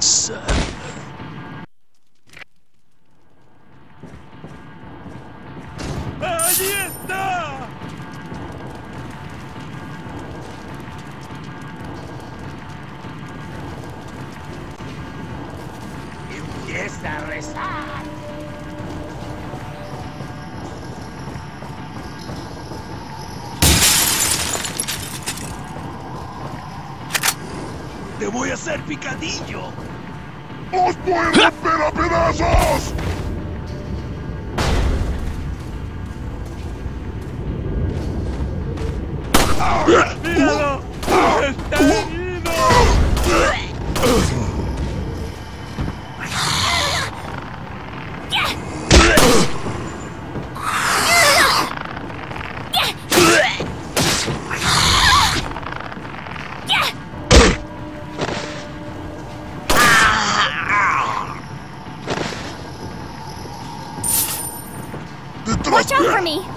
¡Allí está! Empieza a rezar. ¡Te voy a hacer picadillo! ¡Os voy a romper a pedazos! ¡Míralo! ¡Está herido! Watch out for me!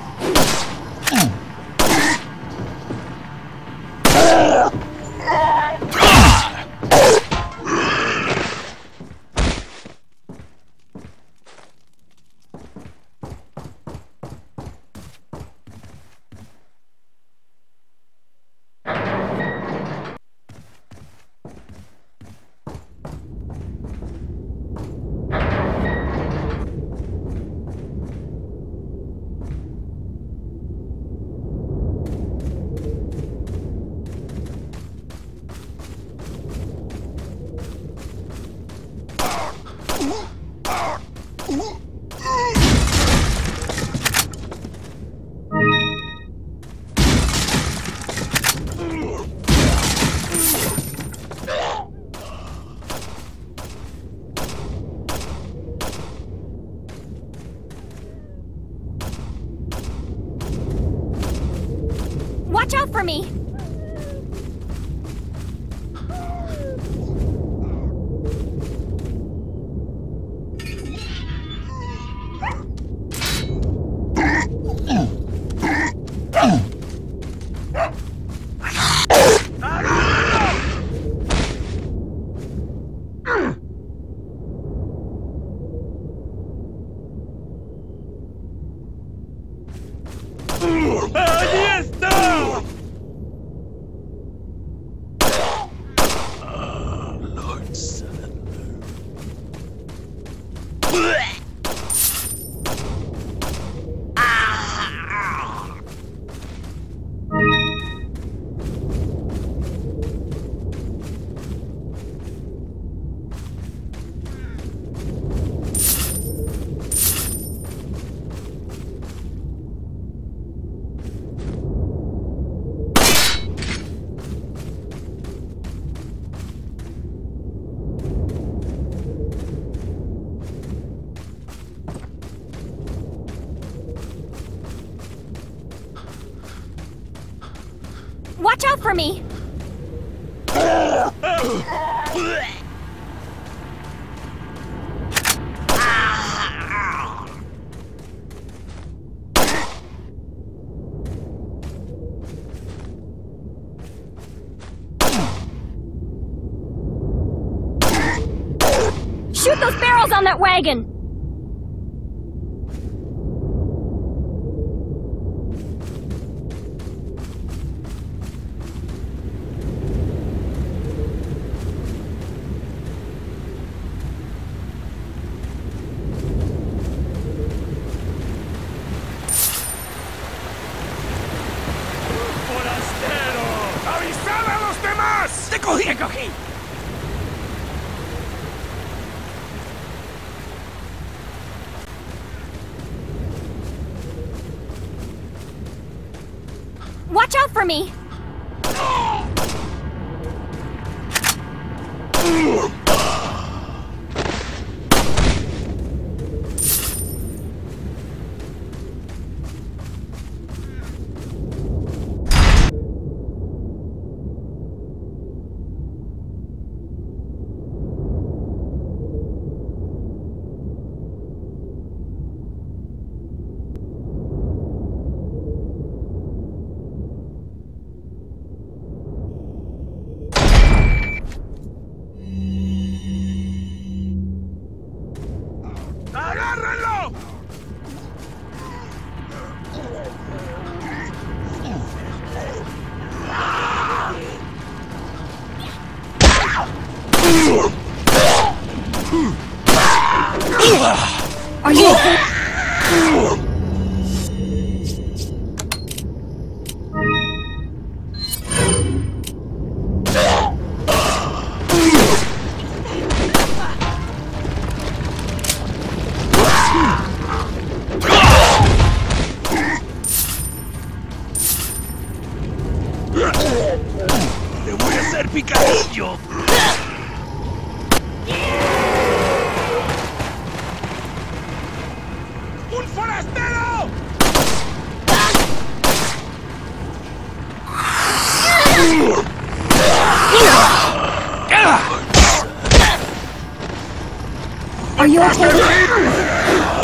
Watch out for me! ¡Allí está! Lord Sadler. Watch out for me! Shoot those barrels on that wagon! ¡Avisad a los demás! ¡Te cogí! ¡Te cogí! Watch out for me! Are you okay? ¡Te voy a hacer picadillo! ¡Un forastero! Are you okay?